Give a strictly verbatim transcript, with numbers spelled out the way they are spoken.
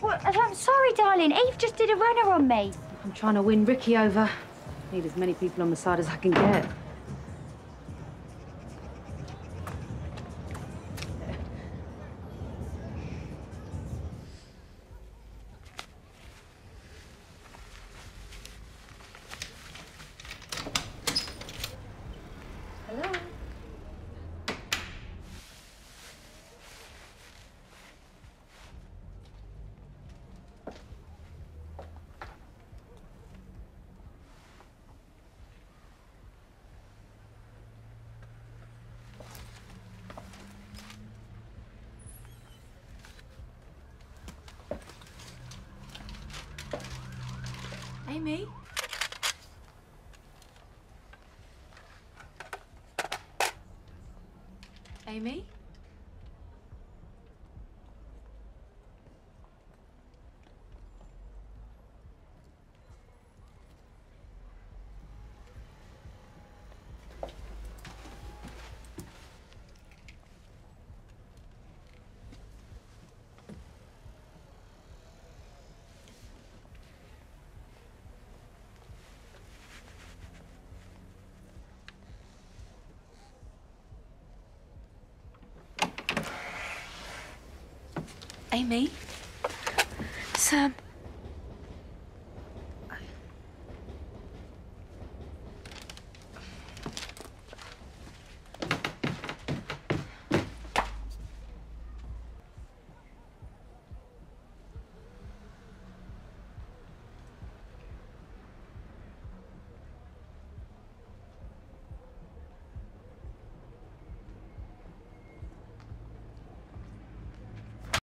Well, I'm sorry, darling. Eve just did a runner on me. I'm trying to win Ricky over. Need as many people on my side as I can get. Hello? Amy? Amy? Amy? Sam?